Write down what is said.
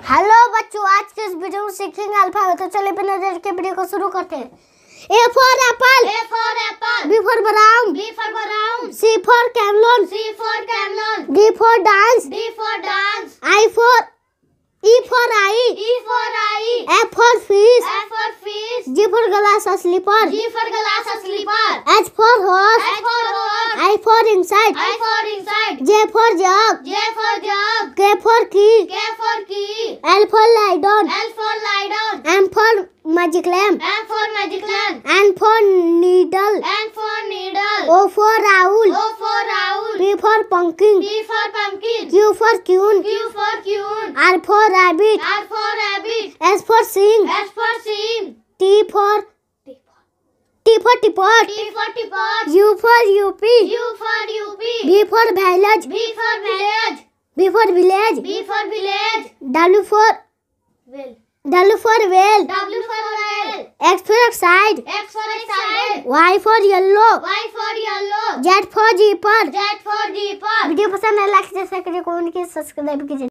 Hello बच्चों, आज के इस वीडियो में सीखेंगे अल्फाबेट। तो चलिए बिना देर के वीडियो को शुरू करते हैं। A for apple, B for brown, C for camel, D for dance, I for E for eye, F for fish, G for glass slipper, H for horse, I for inside, J for jug, K for key, L for lie down, M for magic lamp, N for needle, O for owl, P for pumpkin, Q for queen, R for rabbit, S for sing, T for teapot, U for UP, V for village, W for whale, X for excited, Y for yellow, Z for zipper। Video पसंद है like, जैसा करिए, comment कीजिए, subscribe कीजिए।